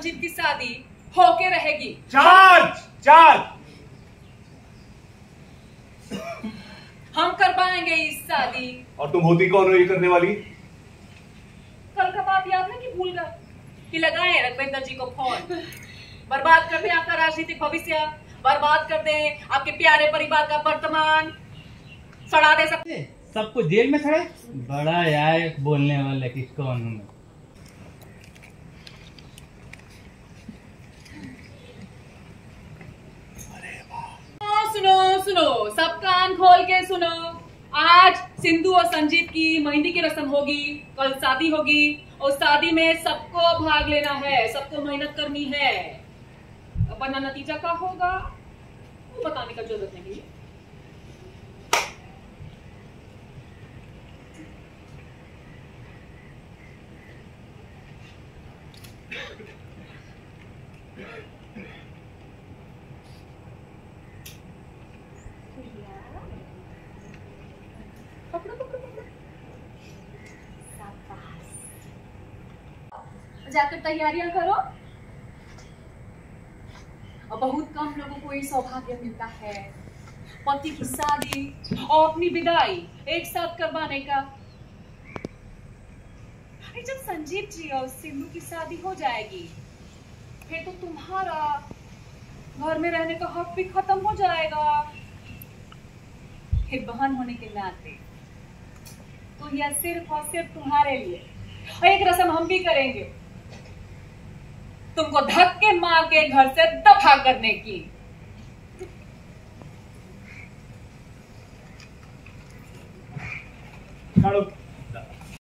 संजीव की शादी होके रहेगी। चार्ज चार्ज हम करवाएंगे इस शादी। और तुम होती कौन हो ये करने वाली? कल का बात याद है कि भूल गए कि लगाए रघुवेंद्र जी को फोन? बर्बाद कर दे आपका राजनीतिक भविष्य, बर्बाद कर दे आपके प्यारे परिवार का वर्तमान, सड़ा दे सकते सबको जेल में खड़े। बड़ा यार बोलने वाला किसको हूँ मैं। सुनो सुनो, सब कान खोल के सुनो। आज सिंधु और संजीव की मेहंदी की रस्म होगी, कल शादी होगी और शादी में सबको भाग लेना है, सबको मेहनत करनी है। अपना नतीजा क्या होगा वो बताने का जरूरत नहीं है। जाकर तैयारियां करो। और बहुत कम लोगों को ये सौभाग्य मिलता है पति की शादी और अपनी विदाई एक साथ करवाने का। जब संजीव जी और सिंधु की शादी हो जाएगी फिर तो तुम्हारा घर में रहने का हक भी खत्म हो जाएगा। फिर बहन होने के नाते तो यह सिर्फ और सिर्फ तुम्हारे लिए। और एक रस्म हम भी करेंगे, तुमको धक्के मार के घर से दफा करने की। छाड़ो।